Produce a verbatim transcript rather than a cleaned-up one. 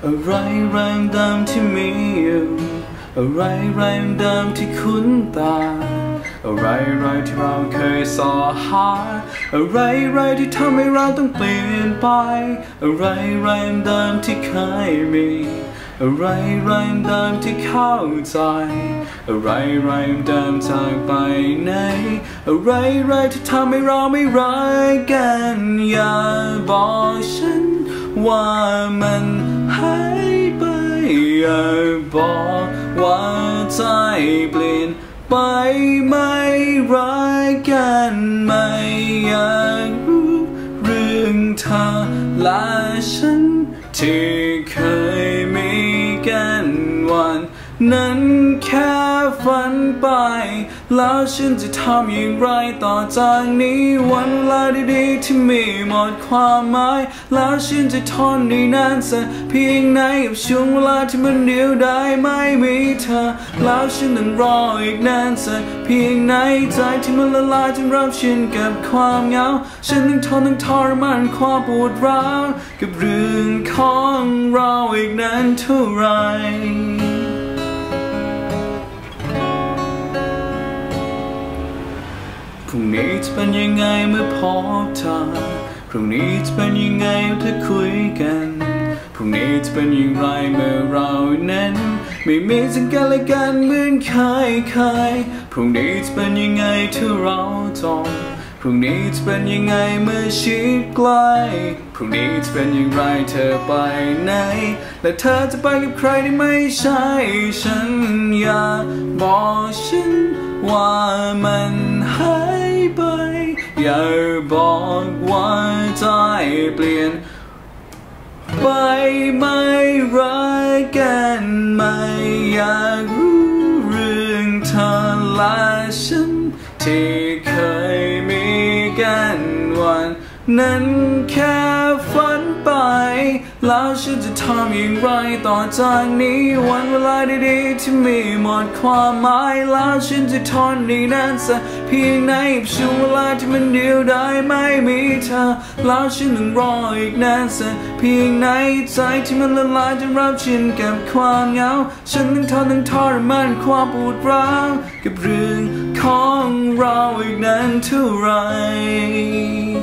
อะไรแรงเดิมที่มีอยู่อะไรแรงเดิมที่คุ้นตาอะไรอะไรที่เราเคยสอหาอะไรอะไรที่ทำให้เราต้องเปลี่ยนไปอะไรแรงเดิมที่เคยมีอะไรแรงเดิมที่เข้าใจอะไรแรงเดิมจากไปไหนอะไรอะไรที่ทำให้เราไม่รักกันอย่าบอกฉันว่ามันหายไปอย่าบอกว่าใจเปลี่ยนไปไม่รักกันไม่อยากรู้เรื่องเธอและฉันที่เคยมีกันวันนั้นแค่ฝันไปแล้วฉันจะทำอย่างไรต่อจากนี้วันเวลาดีๆที่มีหมดความหมายแล้วฉันจะทนได้นานสักเพียงไหนกับช่วงเวลาที่มันเดียวดายไม่มีเธอแล้วฉันต้องรออีกนานสักเพียงไหนใจที่มันละลายจนรับชินกับความเหงาฉันต้องทนต้องทรมานความปวดร้าวกับเรื่องของเราอีกนานเท่าไรพรุ่งนี้จะเป็นยังไงเมื่อพบเธอพรุ่งนี้จะเป็นยังไงถ้าคุยกันพรุ่งนี้จะเป็นอย่างไรเมื่อเรานั้นไม่มีซึ่งกันและกันเหมือนเคยเคยพรุ่งนี้จะเป็นยังไงถ้าเราจองพรุ่งนี้จะเป็นยังไงเมื่อชิดใกล้พรุ่งนี้จะเป็นอย่างไรเธอไปไหนและเธอจะไปกับใครที่ไม่ใช่ฉันอยากบอกฉันว่ามันหายไปอย่าบอกว่าใจเปลี่ยนไปไม่รักกันไม่อยากรู้เรื่องเธอและฉันที่เคยมีกันวันนั้นแค่ฝันไปแล้วฉันจะทำอย่างไรต่อจากนี้วันเวลาดีๆที่มีหมดความหมายแล้วฉันจะทนได้นานสักเพียงไหนกับช่วงเวลาที่มันเดียวดายไม่มีเธอแล้วฉันต้องรออีกนานสักเพียงไหนใจที่มันละลายจนรับชินกับความเหงาฉันต้องทนต้องทรมานความปวดร้าวกับเรื่องของเราอีกนานเท่าไร